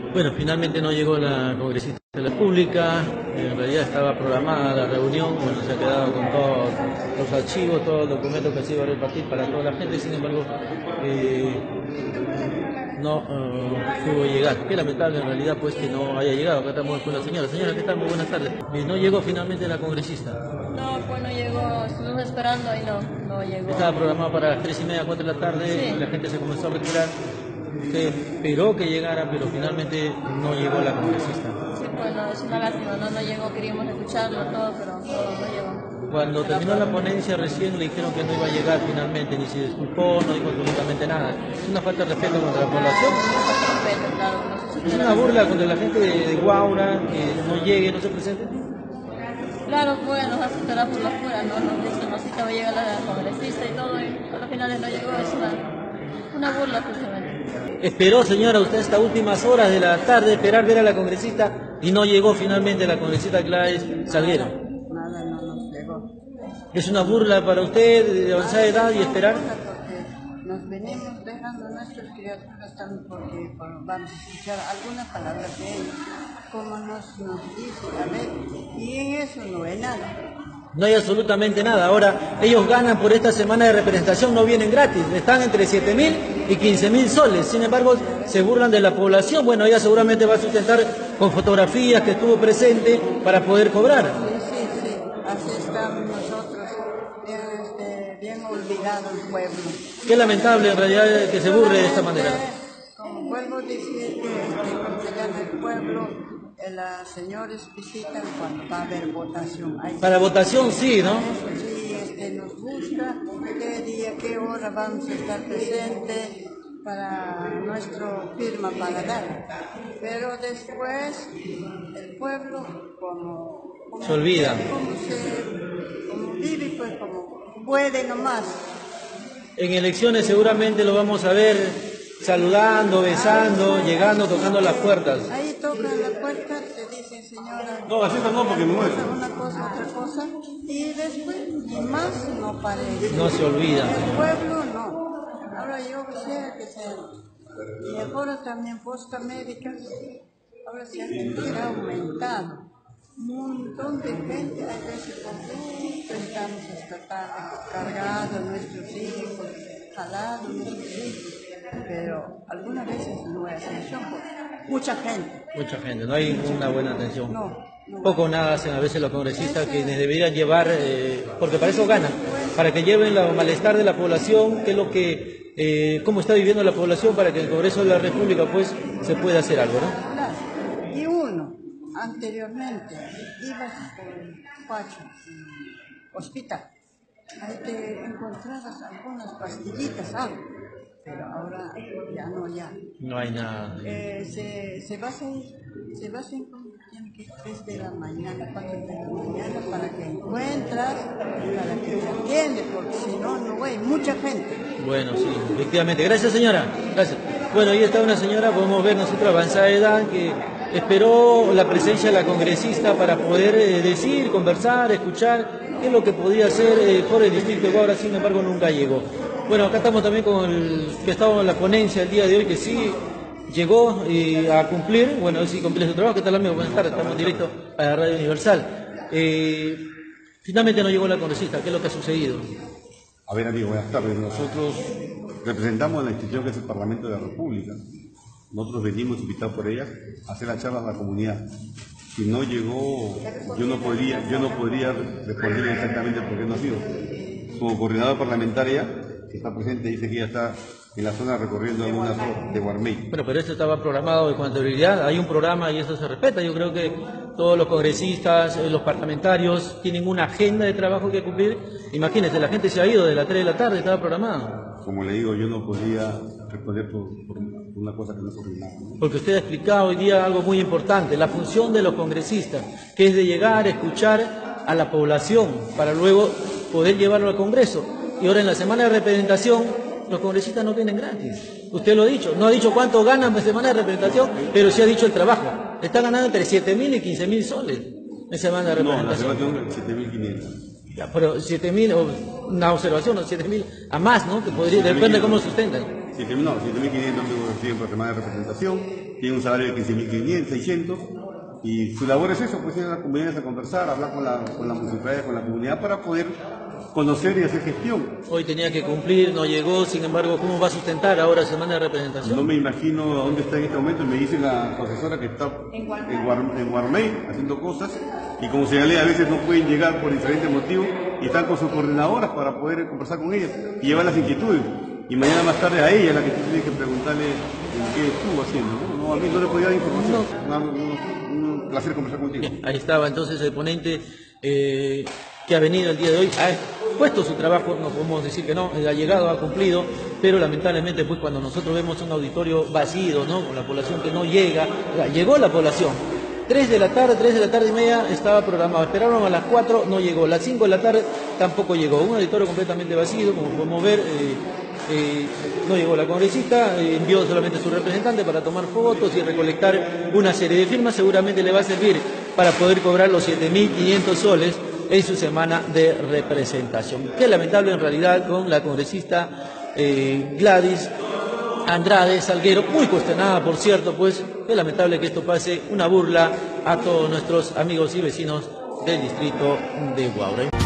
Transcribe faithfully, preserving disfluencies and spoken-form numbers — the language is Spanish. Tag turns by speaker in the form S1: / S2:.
S1: Bueno, finalmente no llegó la congresista de la República, en realidad estaba programada la reunión, bueno, se ha quedado con todos los archivos, todos los documentos que se iba a repartir para toda la gente, sin embargo, eh, no uh, pudo llegar. Qué lamentable en realidad pues que no haya llegado. Acá estamos con la señora. Señora, ¿qué tal? Muy buenas tardes. Eh, no llegó finalmente la congresista.
S2: No, pues no llegó, estuvimos esperando y no, no llegó.
S1: Estaba programado para las tres y media, cuatro de la tarde,
S2: Sí.
S1: y la gente se comenzó a retirar. Usted esperó que llegara, pero finalmente no llegó la congresista.
S2: Sí, pues no, es una lástima, no, no llegó, queríamos escucharlo todo, pero no, no llegó.
S1: Cuando
S2: Pero
S1: terminó
S2: pues,
S1: la ponencia recién le dijeron que no iba a llegar finalmente, ni se disculpó, no dijo absolutamente nada. Es una falta de respeto contra la población.
S2: respeto, claro, que no se
S1: Es una burla contra la gente de, de Guaura, que no llegue, no se presente.
S2: Claro, pues nos hace esperar por la fuera, ¿no? Nos dicen, no sé que va a llegar la congresista y todo, y a los finales no llegó, es una, una burla justamente.
S1: Esperó, señora, usted hasta últimas horas de la tarde esperar ver a la congresista y no llegó finalmente la congresista Gladys Salguero.
S3: Nada, no nos llegó.
S1: ¿Es una burla para usted de avanzada edad y esperar?
S3: Porque nos venimos dejando nuestras criaturas también porque bueno, vamos a escuchar alguna palabra de ellos, como nos, nos dice, a ver, y en eso no hay nada.
S1: No hay absolutamente nada. Ahora, ellos ganan por esta semana de representación, no vienen gratis, están entre siete mil y quince mil soles. Sin embargo, se burlan de la población. Bueno, ella seguramente va a sustentar con fotografías que estuvo presente para poder cobrar.
S3: Sí, sí, sí, así estamos nosotros, bien, este, bien olvidados el pueblo.
S1: Qué lamentable en realidad que se burle de esta manera.
S3: Como vuelvo a decir, que este, como se llama el pueblo, eh, las señores visitan cuando va a haber votación. Hay
S1: Para votación sí, ¿no?
S3: Sí, este, nos busca qué día, qué hora vamos a estar presentes para nuestra firma para dar. Pero después el pueblo como, como
S1: Se olvida.
S3: Como, se, como vive, pues como puede nomás.
S1: En elecciones seguramente lo vamos a ver saludando, besando, llegando, tocando las puertas.
S3: Ahí tocan la puerta, te dicen señora.
S1: No, así no, porque me muero.
S3: Una cosa, otra cosa, y después, y más no parece.
S1: No se olvida.
S3: El pueblo no. Ahora yo quisiera que se... Y ahora también post-Américas, ahora se ha aumentado. Un montón de gente, a veces con estamos hasta tarde cargados, nuestros hijos, jalados nuestros hijos, pero algunas veces no hay atención por mucha gente.
S1: Mucha gente, no hay una buena atención.
S3: No, no.
S1: Poco o nada hacen a veces los congresistas, quienes deberían llevar, eh, porque para eso ganan, para que lleven el malestar de la población, qué es lo que, eh, cómo está viviendo la población, para que el Congreso de la República pues se pueda hacer algo, ¿no?
S3: Claro. Y uno, anteriormente, ibas por el Pacho, hospital, ahí te encontrabas algunas pastillitas, algo, pero ahora ya no, ya.
S1: No hay nada.
S3: Eh, se, se va a hacer, se va a hacer tiene que ir tres de la mañana, cuatro de la mañana, para que encuentras, para que te atiendes, porque si no, no hay mucha gente.
S1: Bueno, sí, efectivamente. Gracias, señora. Gracias. Bueno, ahí está una señora, podemos ver nosotros avanzada de edad, que esperó la presencia de la congresista para poder eh, decir, conversar, escuchar qué es lo que podía hacer eh, por el distrito de Guaura, sin embargo nunca llegó. Bueno, acá estamos también con el que estaba en la ponencia el día de hoy, que sí llegó eh, a cumplir, bueno, sí cumple su trabajo. ¿Qué tal, amigo? Buenas tardes, estamos en directo a la Radio Universal. Eh, finalmente no llegó la congresista, ¿qué es lo que ha sucedido?
S4: A ver, amigo, buenas tardes. Nosotros representamos a la institución que es el Parlamento de la República. Nosotros venimos invitados por ella a hacer la charla a la comunidad. Si no llegó, yo no podría, yo no podría responder exactamente por qué no ha sido. Como coordinadora parlamentaria, que está presente, dice que ella está en la zona recorriendo algunas zonas de Guarmey.
S1: Bueno, pero esto estaba programado con anterioridad, hay un programa y eso se respeta. Yo creo que todos los congresistas, eh, los parlamentarios tienen una agenda de trabajo que cumplir. Imagínense, la gente se ha ido de las tres de la tarde, estaba programado.
S4: Como le digo, yo no podía responder por, por una cosa que no coordinaba, ¿no?
S1: Porque usted ha explicado hoy día algo muy importante, la función de los congresistas, que es de llegar, escuchar a la población para luego poder llevarlo al Congreso. Y ahora en la semana de representación, los congresistas no vienen gratis. Usted lo ha dicho, no ha dicho cuánto ganan en semana de representación, pero sí ha dicho el trabajo. Está ganando entre siete mil y quince mil soles en semana de
S4: No, la
S1: representación.
S4: semana tengo siete mil quinientos.
S1: Ya, pero siete mil, una observación, ¿no? siete mil a más, ¿no? Que podría, depende de cómo lo sustentan.
S4: siete mil, no, siete mil quinientos reciben por semana de representación, tiene un salario de quince mil quinientos, seiscientos, y su labor es eso, pues ir a las comunidades a conversar, hablar con la, con la municipalidad, con la comunidad para poder conocer y hacer gestión.
S1: Hoy tenía que cumplir, no llegó, sin embargo, ¿cómo va a sustentar ahora semana de representación?
S4: No me imagino dónde está en este momento, me dice la profesora que está en, Guar, en Guarmey haciendo cosas, y como señalé, a veces no pueden llegar por diferentes motivos, y están con sus coordinadoras para poder conversar con ellas y llevar las inquietudes. Y mañana más tarde a ella la que tú tienes que preguntarle en qué estuvo haciendo. No, no, a mí no le podía dar información. No. Un, un placer conversar contigo.
S1: Bien, ahí estaba entonces el ponente eh, que ha venido el día de hoy, ha puesto su trabajo, no podemos decir que no, ha llegado, ha cumplido, pero lamentablemente pues cuando nosotros vemos un auditorio vacío, ¿no? Con la población que no llega, o sea, llegó la población. tres de la tarde, tres de la tarde y media estaba programado. Esperaron a las cuatro, no llegó. A las cinco de la tarde tampoco llegó. Un auditorio completamente vacío, como podemos ver. Eh, eh, no llegó la congresista, eh, envió solamente a su representante para tomar fotos y recolectar una serie de firmas. Seguramente le va a servir para poder cobrar los siete mil quinientos soles en su semana de representación. Qué lamentable en realidad con la congresista eh, Gladys Andrade Salguero, muy cuestionada, por cierto, pues es lamentable que esto pase, una burla a todos nuestros amigos y vecinos del distrito de Guaura.